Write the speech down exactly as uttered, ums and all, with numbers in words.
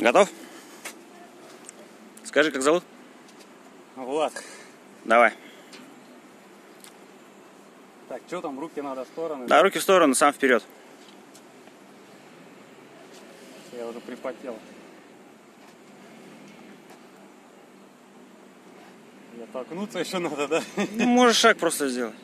Готов? Скажи, как зовут? Влад. Давай. Так, что там, руки надо в стороны? Да, руки в сторону, сам вперед. Я уже припотел. Я толкнуться еще надо, да? Ну, можешь шаг просто сделать.